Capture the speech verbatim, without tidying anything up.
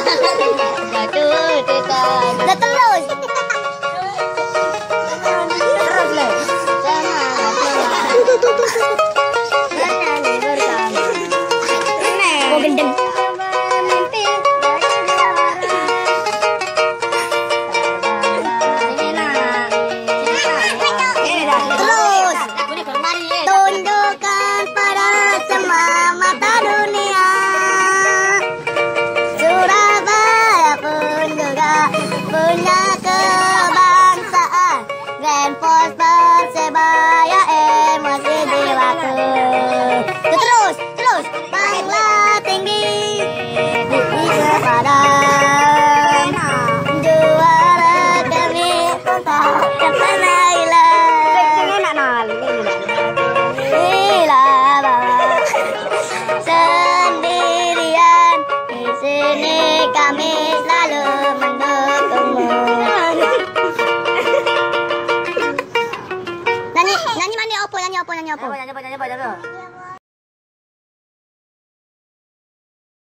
Jatuh tekan. Udah terus. Terus le. Semangat. Oh gendeng. Tunjukkan pada semua mata dunia, Surabaya pun juga punya kebangsaan. Grand Force Persebaya emosi jiwaku. Terus, terus, naiklah tinggi kepada juara kami tak pernah hilang. Sendirian di sini kami selalu mendukungmu. Nyanyi, nyanyi mana opo, nyanyi opo, nyanyi opo. Nyanyi opo, nyanyi opo, nyanyi opo.